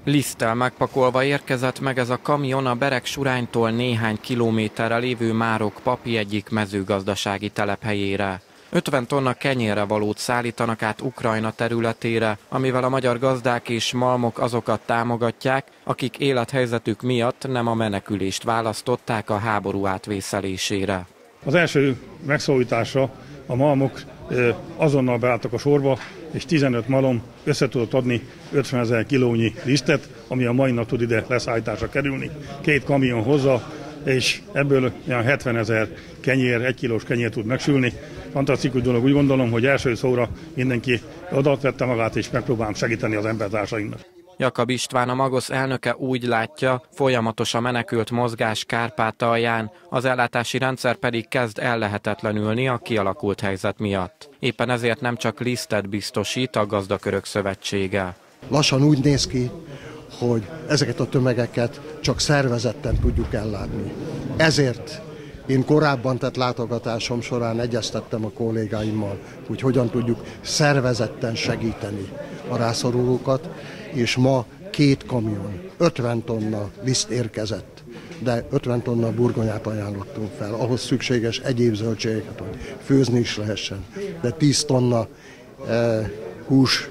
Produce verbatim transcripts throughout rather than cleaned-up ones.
Liszttel megpakolva érkezett meg ez a kamion a Bereg-Suránytól néhány kilométerre lévő Márok-Papi egyik mezőgazdasági telephelyére. ötven tonna kenyérre valót szállítanak át Ukrajna területére, amivel a magyar gazdák és malmok azokat támogatják, akik élethelyzetük miatt nem a menekülést választották a háború átvészelésére. Az első megszólításra a malmok azonnal beálltak a sorba, és tizenöt malom össze tudott adni ötvenezer kilónyi lisztet, ami a mai nap tud ide leszállításra kerülni. Két kamion hozza, és ebből olyan hetvenezer kenyér, egy kilós kenyér tud megsülni. Fantasztikus dolog, úgy gondolom, hogy első szóra mindenki oda vette magát, és megpróbálom segíteni az embertársainknak. Jakab István, a Magosz elnöke úgy látja, folyamatos a menekült mozgás Kárpátalján, az ellátási rendszer pedig kezd ellehetetlenülni a kialakult helyzet miatt. Éppen ezért nem csak lisztet biztosít a Gazdakörök Szövetsége. Lassan úgy néz ki, hogy ezeket a tömegeket csak szervezetten tudjuk ellátni. Ezért én korábban tett látogatásom során egyeztettem a kollégáimmal, hogy hogyan tudjuk szervezetten segíteni a rászorulókat, és ma két kamion, ötven tonna liszt érkezett, de ötven tonna burgonyát ajánlottunk fel, ahhoz szükséges egyéb zöldségeket, hogy főzni is lehessen, de tíz tonna eh, hús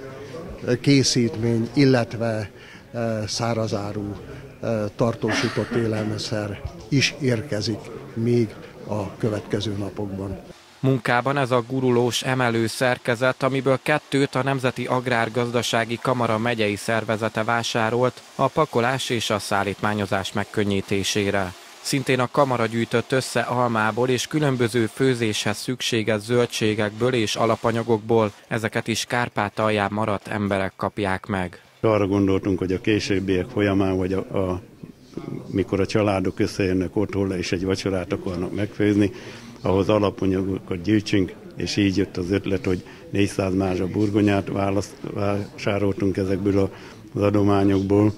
készítmény, illetve eh, szárazáru, eh, tartósított élelmiszer is érkezik még a következő napokban. Munkában ez a gurulós emelő szerkezet, amiből kettőt a Nemzeti Agrárgazdasági Kamara megyei szervezete vásárolt a pakolás és a szállítmányozás megkönnyítésére. Szintén a kamara gyűjtött össze almából és különböző főzéshez szükséges zöldségekből és alapanyagokból, ezeket is Kárpátalján maradt emberek kapják meg. Arra gondoltunk, hogy a későbbiek folyamán, vagy a, a, mikor a családok összejönnek otthon és egy vacsorát akarnak megfőzni, ahhoz alapanyagokat gyűjtsünk, és így jött az ötlet, hogy négyszáz mázsa burgonyát választ, vásároltunk ezekből az adományokból,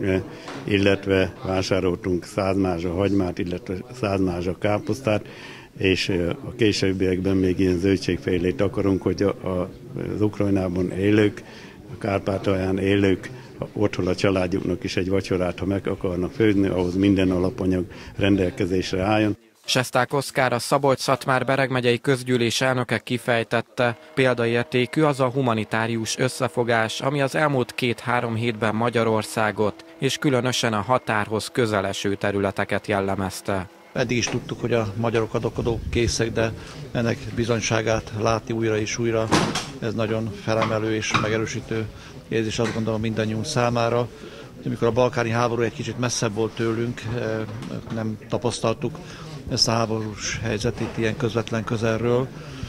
illetve vásároltunk száz mázsa hagymát, illetve száz mázsa káposztát, és a későbbiekben még ilyen zöldségfélét akarunk, hogy a, a, az Ukrajnában élők, a Kárpátalján élők, otthon a családjuknak is egy vacsorát, ha meg akarnak főzni, ahhoz minden alapanyag rendelkezésre álljon. Sesták Oszkár, a Szabolcs-Szatmár-Bereg megyei közgyűlés elnöke kifejtette, példaértékű az a humanitárius összefogás, ami az elmúlt két-három hétben Magyarországot és különösen a határhoz közel eső területeket jellemezte. Eddig is tudtuk, hogy a magyarok adakozó készek, de ennek bizonyságát látni újra és újra, ez nagyon felemelő és megerősítő érzés, azt gondolom mindannyiunk számára. Amikor a balkáni háború egy kicsit messzebb volt tőlünk, nem tapasztaltuk ezt a háborús helyzetet ilyen közvetlen közelről.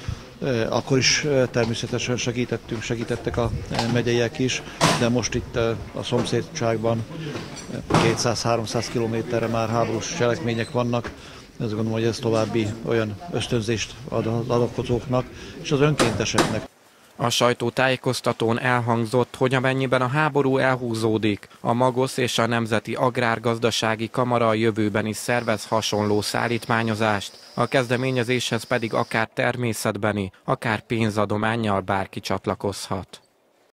Akkor is természetesen segítettünk, segítettek a megyeiek is, de most itt a szomszédságban kétszáz-háromszáz kilométerre már háborús cselekmények vannak. Azt gondolom, hogy ez további olyan ösztönzést ad az adakozóknak és az önkénteseknek. A sajtótájékoztatón elhangzott, hogy amennyiben a háború elhúzódik, a Magosz és a Nemzeti Agrárgazdasági Kamara a jövőben is szervez hasonló szállítmányozást, a kezdeményezéshez pedig akár természetbeni, akár pénzadománnyal bárki csatlakozhat.